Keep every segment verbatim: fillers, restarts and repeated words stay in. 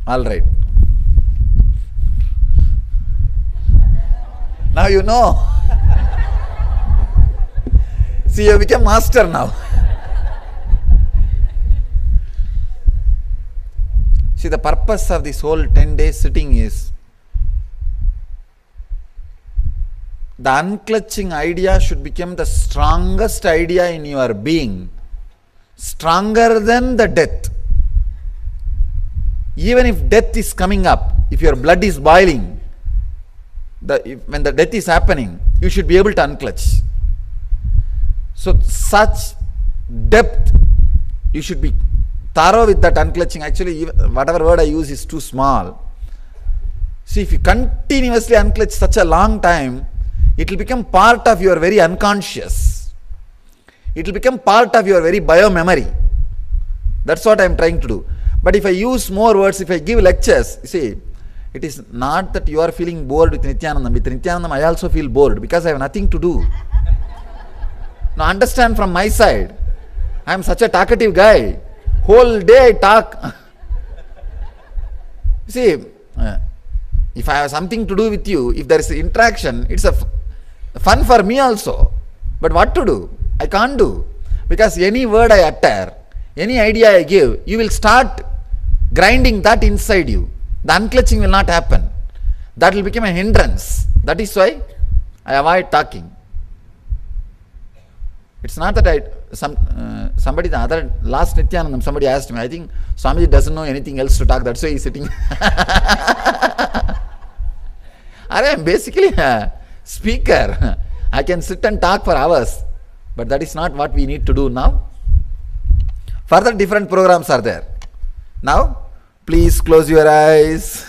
All right. Now you know. See, you become master now. See, the purpose of this whole ten days sitting is the unclutching idea should become the strongest idea in your being, stronger than the death. Even if death is coming up, if your blood is boiling, the, if, when the death is happening, you should be able to unclutch. So such depth, you should be thorough with that unclutching. Actually, even, whatever word I use is too small. See, if you continuously unclutch such a long time, it will become part of your very unconscious. It will become part of your very bio-memory. That's what I am trying to do. But if I use more words, if I give lectures, see, it is not that you are feeling bored with Nithyanandam. With Nithyanandam, I also feel bored because I have nothing to do. Now understand from my side, I am such a talkative guy. Whole day I talk. See, uh, if I have something to do with you, if there is interaction, it's a f fun for me also. But what to do? I can't do. Because any word I utter, any idea I give, you will start grinding that inside you. The unclutching will not happen. That will become a hindrance. That is why I avoid talking. It's not that I, some, uh, somebody, the other, last Nithyanandam, somebody asked me, I think Swamiji doesn't know anything else to talk, that's why he's sitting. I am basically a speaker. I can sit and talk for hours, but that is not what we need to do now. Further different programs are there. Now, please close your eyes.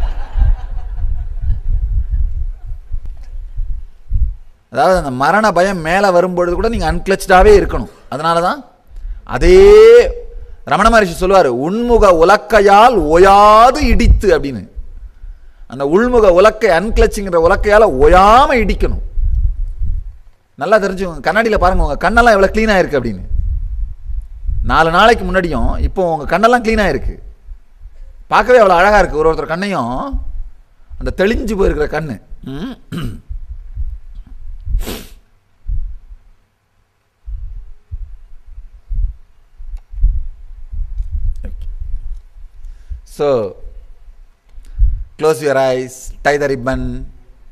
அதாவது அந்த மரண பயம் மேலே வரும்பொழுது கூட நீங்கள் அன்கிளச்சாவே இருக்கணும். அதனால தான் அதே ரமண மகரிஷி சொல்லுவார், உண்முக உலக்கையால் ஓயாது இடித்து அப்படின்னு. அந்த உள்முக உலக்கை, அன்கிளச்சிங்கிற உலக்கையால் ஓயாமல் இடிக்கணும். நல்லா தெரிஞ்சுக்கோங்க. கண்ணாடியில் பாருங்கள், உங்கள் கண்ணெல்லாம் எவ்வளோ க்ளீனாக இருக்குது அப்படின்னு. நாலு நாளைக்கு முன்னாடியும் இப்போ உங்கள் கண்ணெல்லாம் க்ளீனாக இருக்குது. பார்க்கவே அவ்வளோ அழகாக இருக்குது. ஒரு ஒருத்தர் கண்ணையும் அந்த தெளிஞ்சு போயிருக்கிற கண்ணு. So, close your eyes, tie the ribbon.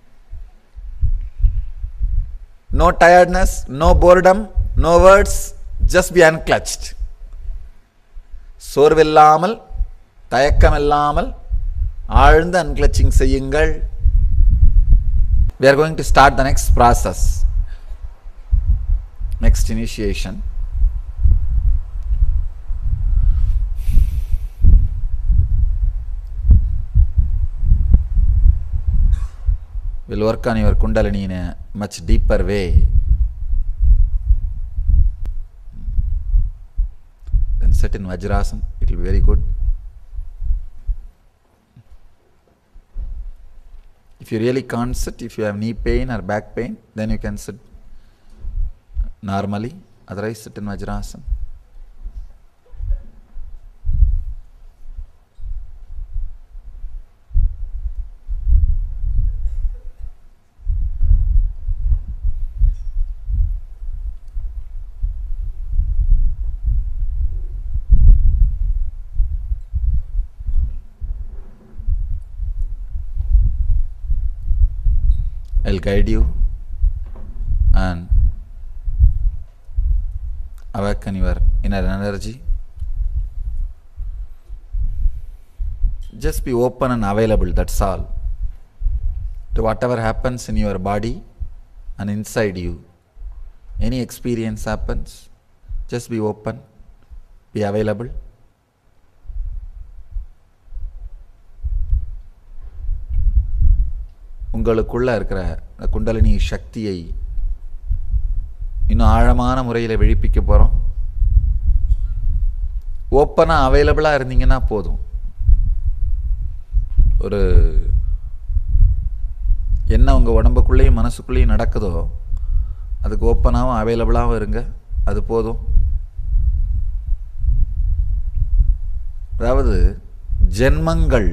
No tiredness, no boredom, no words, just be unclutched. சோர்வில்லாமல், தயக்கமில்லாமல் ஆழ்ந்த unclutching செய்யுங்கள். We are going to start the next process, next initiation. We'll work on your Kundalini in a much deeper way. Then sit in Vajrasana, it will be very good. If you really can't sit, if you have knee pain or back pain, then you can sit normally. Otherwise, sit in Vajrasana. I'll guide you and awaken your inner energy. Just be open and available, that's all, to whatever happens in your body and inside you. Any experience happens, just be open, be available. உங்களுக்குள்ள இருக்கிற குண்டலினி சக்தியை இன்னும் ஆழமான முறையில் விழிப்பிக்க போகிறோம். ஓப்பனாக அவைலபிளாக இருந்தீங்கன்னா போதும். ஒரு என்ன உங்கள் உடம்புக்குள்ளேயும் மனசுக்குள்ளேயும் நடக்குதோ அதுக்கு ஓப்பனாகவும் அவைலபிளாகவும் இருங்க, அது போதும். அதாவது ஜென்மங்கள்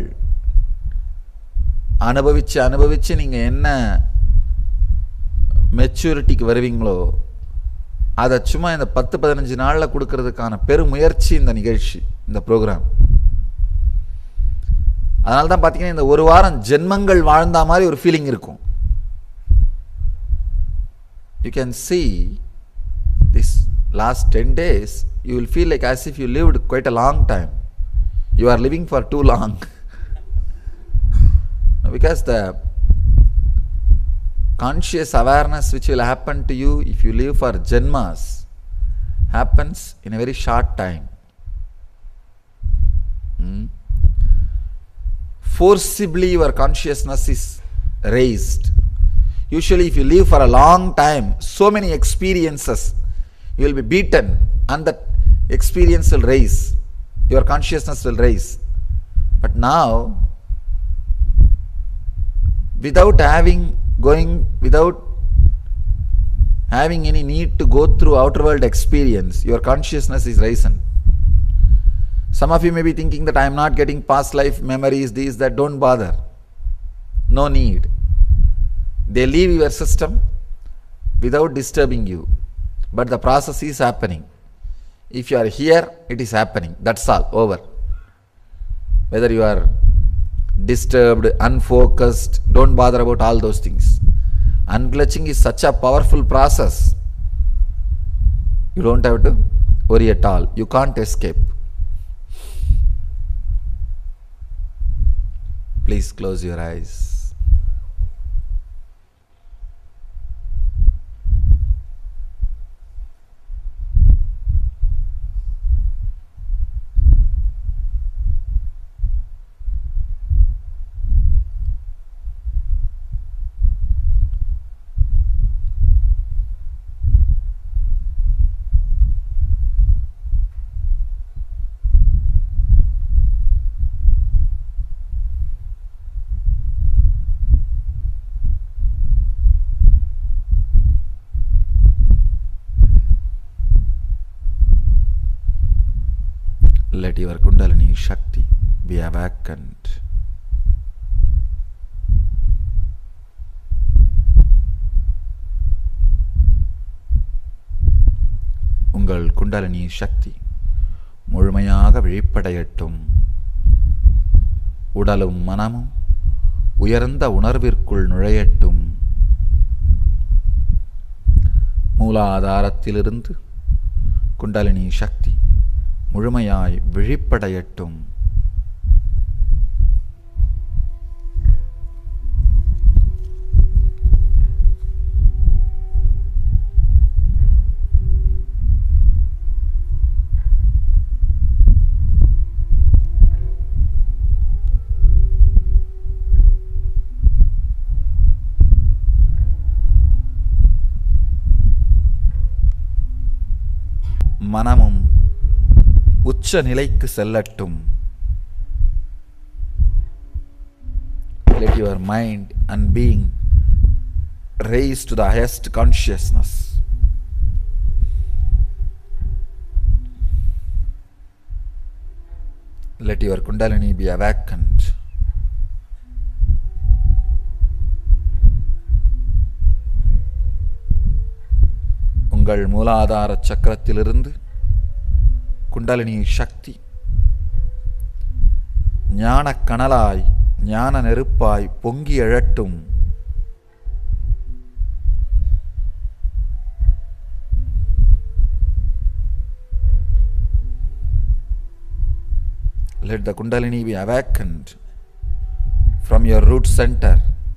அனுபவிச்சு அனுபவிச்சு நீங்கள் என்ன மெச்சூரிட்டிக்கு வருவீங்களோ அதை சும்மா இந்த பத்து பதினஞ்சு நாளில் கொடுக்கறதுக்கான பெருமுயற்சி இந்த நிகழ்ச்சி, இந்த ப்ரோக்ராம். அதனால தான் பார்த்தீங்கன்னா இந்த ஒரு வாரம் ஜென்மங்கள் வாழ்ந்த மாதிரி ஒரு ஃபீலிங் இருக்கும். You can see this last ten days, you will feel like as if you lived quite a long time. You are living for too long. Because the conscious awareness which will happen to you if you live for janmas happens in a very short time. Hmm? Forcibly your consciousness is raised. Usually if you live for a long time, so many experiences, you will be beaten and that experience will raise, your consciousness will raise. But now, without having going, without having any need to go through outer world experience, your consciousness is risen. Some of you may be thinking that I am not getting past life memories, these, that. Don't bother. No need. They leave your system without disturbing you. But the process is happening. If you are here, it is happening. That's all. Over. Whether you are disturbed, unfocused, don't bother about all those things. Unclutching is such a powerful process. You don't have to worry at all. You can't escape. Please close your eyes. Let your Kundalini Shakti be awakened. உங்கள் குண்டலினி சக்தி முழுமையாக விழிப்படையட்டும். உடலும் மனமும் உயர்ந்த உணர்விற்குள் நுழையட்டும். மூலாதாரத்திலிருந்து குண்டலினி சக்தி முழுமையாய் விழிப்படையட்டும். மனமும் உச்ச நிலைக்கு செல்லட்டும். Let your mind and being raise to the highest consciousness. Let your Kundalini be awakened. உங்கள் மூலாதார சக்கரத்திலிருந்து குண்டலினி சக்தி ஞான கனலாய் ஞான நெருப்பாய் பொங்கி எழட்டும். Let the Kundalini be awakened from your root center.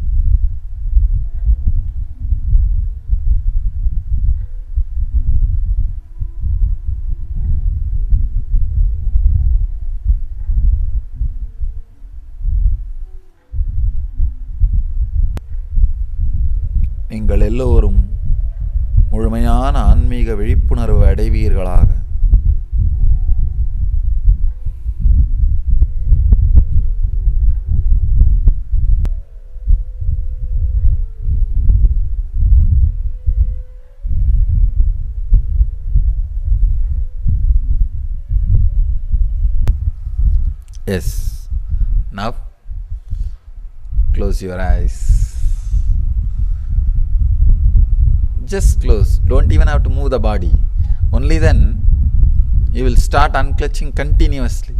நீங்கள் எல்லோரும் முழுமையான ஆன்மீக விழிப்புணர்வு அடைவீர்களாக. Yes, Now, close your eyes. Just close. Don't even have to move the body. Only then you will start unclutching continuously.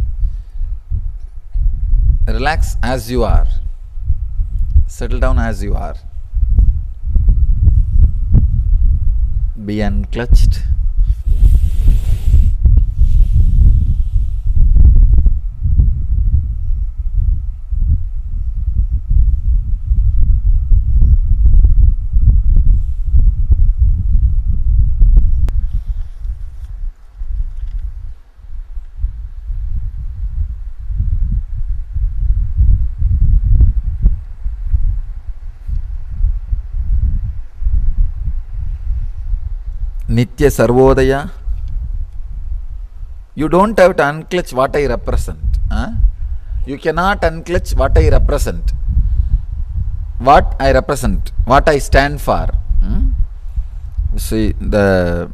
Relax as you are. Settle down as you are. Be unclutched. Nitya Sarvodaya. You don't have to unclutch what I represent. Huh? You cannot unclutch what I represent. What I represent, what I stand for. Hmm? See, the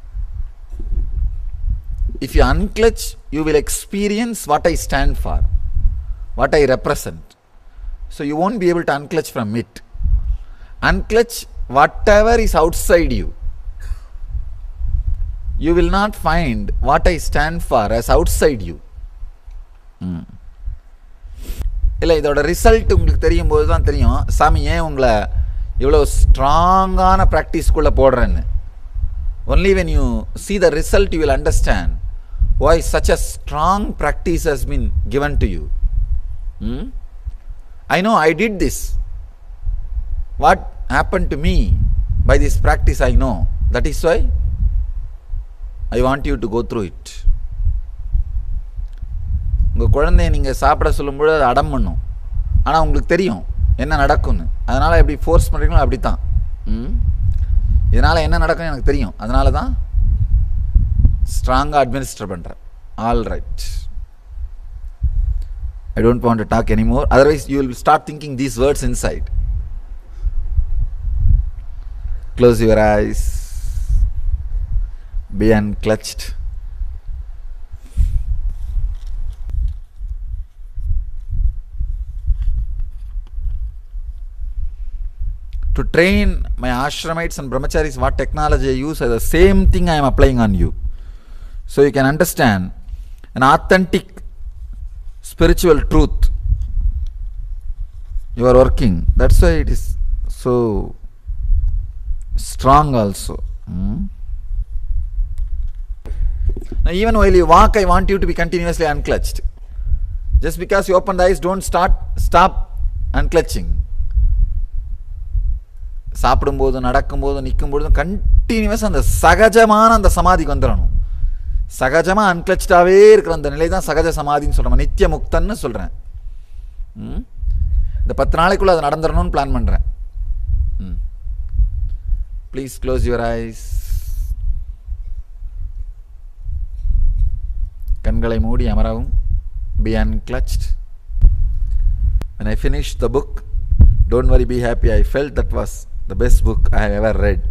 if you unclutch, you will experience what I stand for, what I represent. So you won't be able to unclutch from it. Unclutch whatever is outside you. You will not find what I stand for as outside you. Hmm. இல்லை இதோட result உங்களுக்கு தெரியும் போது தான் தெரியும் சாமி ஏன் உங்களை இவ்வளோ ஸ்ட்ராங்கான ப்ராக்டிஸ்குள்ளே போடுறேன்னு. Only when you see the result you will understand why such a strong practice has been given to you. Hmm? I know I did this. What happened to me by this practice I know. That is why I want you to go through it. உங்கள் குழந்தைய நீங்கள் சாப்பிட சொல்லும்போது அது அடம் பண்ணும். ஆனால் உங்களுக்கு தெரியும் என்ன நடக்கும்னு. அதனால் எப்படி ஃபோர்ஸ் பண்ணுறீங்களோ அப்படி தான். இதனால் என்ன நடக்கும்னு எனக்கு தெரியும். அதனால தான் ஸ்ட்ராங்காக அட்மினிஸ்டர் பண்ணுறேன். All right. I don't want to talk anymore. Otherwise you will start thinking these words inside. Close your eyes. Be unclutched. To train my ashramites and brahmacharis what technology I use, is the same thing I am applying on you. So you can understand an authentic spiritual truth. You are working. That's why it is so strong also. Hmm? Now even while you walk, I want you to be continuously unclutched. Just because you open the eyes, don't start, stop unclutching. சாப்பிடும்போது நடக்கும்போது நிற்கும்போதும் கண்டினியூஸாக அந்த சகஜமான அந்த சமாதிக்கு வந்துடணும். சகஜமாக அன்கிளச்டாகவே இருக்கிற அந்த நிலை தான் சகஜ சமாதின்னு சொல்கிறேன். நித்திய முக்தன்னு சொல்கிறேன். இந்த பத்து நாளைக்குள்ளே அது நடந்துடணும்னு பிளான் பண்ணுறேன். Please close your eyes. கண்களை மூடி அமரவும். Be unclutched. When I finished the book, don't worry, be happy, I felt that was the best book I have ever read.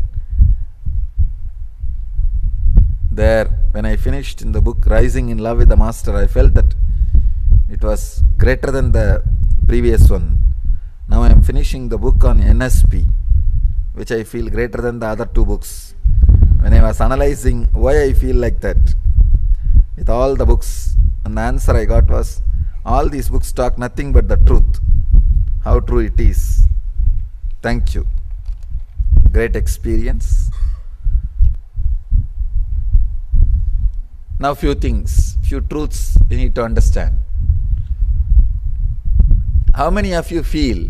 There, when I finished in the book Rising in Love with the Master, I felt that it was greater than the previous one. Now I am finishing the book on N S P, which I feel greater than the other two books. When I was analyzing why I feel like that with all the books, and the answer I got was, all these books talk nothing but the truth. How true it is. Thank you. Great experience. Now few things, few truths you need to understand. How many of you feel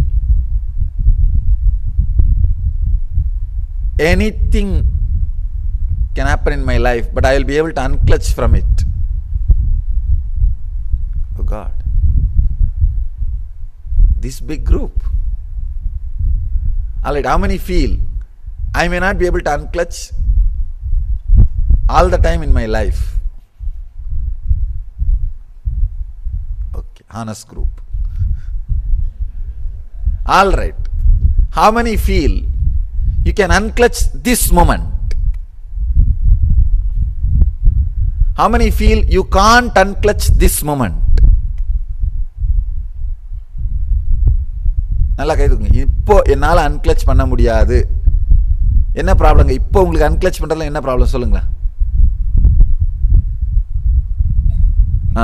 anything can happen in my life, but I will be able to unclutch from it? Oh God. This big group. Alright, how many feel I may not be able to unclutch all the time in my life? Okay, honest group. Alright, how many feel you can unclutch this moment? How many feel you can't unclutch this moment? நல்லா கை தூக்குங்க. இப்போ என்னால் அன்கிளச் பண்ண முடியாது. என்ன ப்ராப்ளங்க? இப்போ உங்களுக்கு அன்கிளச் பண்ணுறதுல என்ன ப்ராப்ளம் சொல்லுங்களேன். ஆ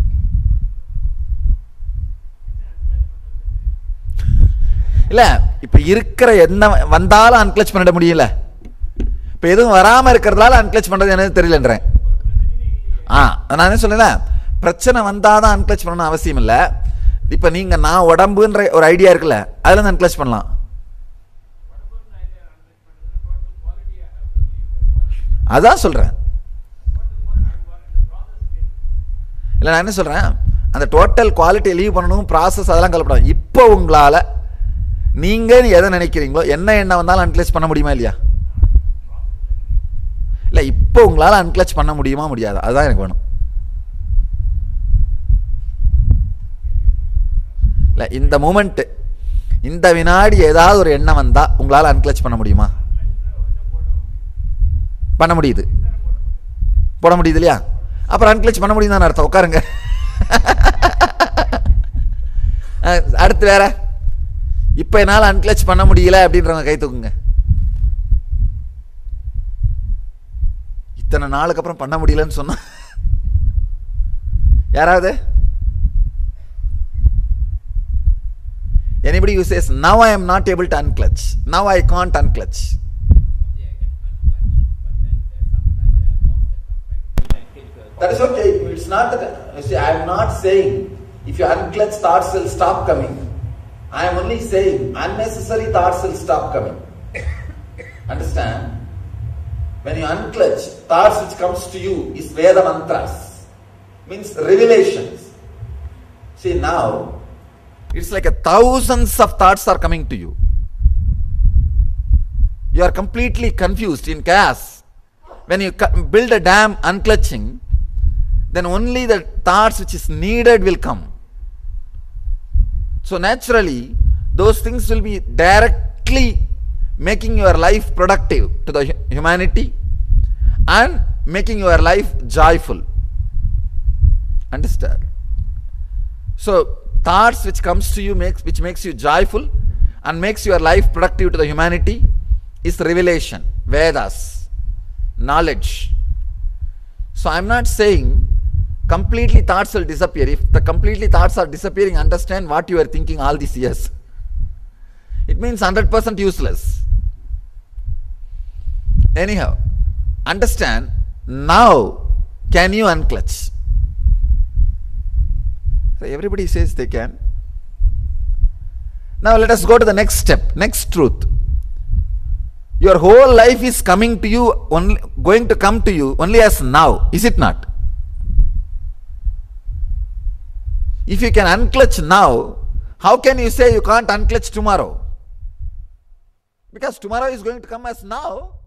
இல்லை, இப்போ இருக்கிற என்ன வந்தாலும் அன்கிளச் பண்ணிட முடியல. இப்போ எதுவும் வராமல் இருக்கிறதால அன்கிளச் பண்ணுறது எனக்கு தெரியலன்றேன். ஆ நான் என்ன சொல்லேன், பிரச்சனை வந்தால் தான் அன்கிளச் பண்ணணும் அவசியம் இல்லை. இப்போ நீங்கள் நான் உடம்புன்ற ஒரு ஐடியா இருக்குல்ல, அதில் இருந்து அன்கிளச் பண்ணலாம். அதான் சொல்கிறேன். இல்லை நான் என்ன சொல்கிறேன், அந்த டோட்டல் குவாலிட்டியை லீவ் பண்ணணும், ப்ராசஸ் அதெல்லாம் கலப்படாது. இப்போ உங்களால் நீங்கள் எதை நினைக்கிறீங்களோ, என்ன எண்ணம் வந்தாலும் அன்கிளச் பண்ண முடியுமா இல்லையா? இல்லை, இப்போ உங்களால் அன்கிளச் பண்ண முடியுமா முடியாது? அதுதான் எனக்கு வேணும். இல்லை, இந்த மூமெண்ட்டு, இந்த வினாடி ஏதாவது ஒரு எண்ணம் வந்தால் உங்களால் அன்கிளச் பண்ண முடியுமா? பண்ண முடியுது, போட முடியுது இல்லையா? அப்புறம் அன்கிளச் பண்ண முடியும் தான் அர்த்தம். உட்காருங்க. அடுத்து வேற. இப்போ என்னால் அன்கிளச் பண்ண முடியல அப்படின்றவங்க கை தூக்குங்க. இத்தனை நாளுக்கு அப்புறம் பண்ண முடியலன்னு சொன்னா யாராவது? Anybody who says now I am not able to unclutch, now I can't unclutch. That is okay. It's not that. You see, I am not saying if you unclutch, thoughts will stop coming. I am only saying unnecessary thoughts will stop coming. Understand? When you unclutch, thoughts which comes to you is Veda mantras, means revelations. See, now it's like a thousands of thoughts are coming to you. You are completely confused, in chaos. When you build a dam unclutching, then only the thoughts which is needed will come. So naturally, those things will be directly making your life productive to the humanity and making your life joyful. Understand? So thoughts which comes to you makes which makes you joyful and makes your life productive to the humanity is revelation, Vedas, knowledge. So I am not saying completely thoughts will disappear. If the completely thoughts are disappearing, understand what you are thinking all these years. It means one hundred percent useless. Anyhow, understand, now can you unclutch? So everybody says they can. Now let us go to the next step, next truth. Your whole life is coming to you, only going to come to you only as now, is it not? If you can unclutch now, how can you say you can't unclutch tomorrow? Because tomorrow is going to come as now.